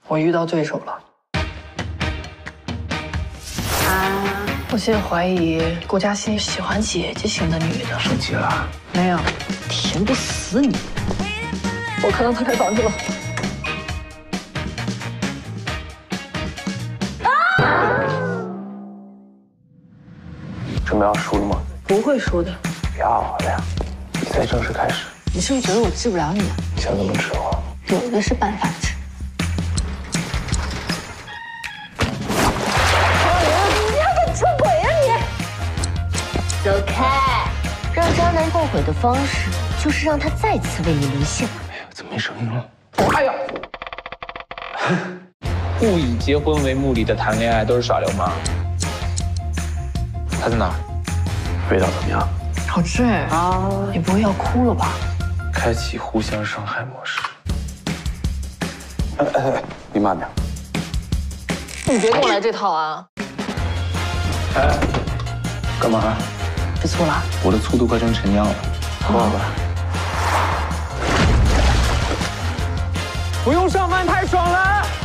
我遇到对手了。我现在怀疑顾嘉欣喜欢姐姐型的女的。 生气了？ 没有， 甜不死你。 我看到他开房子了。 准备要输了吗？ 不会输的。 漂亮，比赛正式开始。 你是不是觉得我治不了你啊？ 你想怎么治我？ 有的是办法治。你要不出轨啊你！走开！让渣男后悔的方式就是让他再次为你沦陷。 哎呀，怎么没声音了？ 哎呀！不以结婚为目的的谈恋爱都是耍流氓。他在哪儿？ 味道怎么样？ 好吃哎！啊，你不会要哭了吧？ 开启互相伤害模式。你慢点。 你别跟我来这套啊！ 哎，干嘛？ 吃醋了？ 我的醋都快成陈酿了。喝吧。 不用上班太爽了。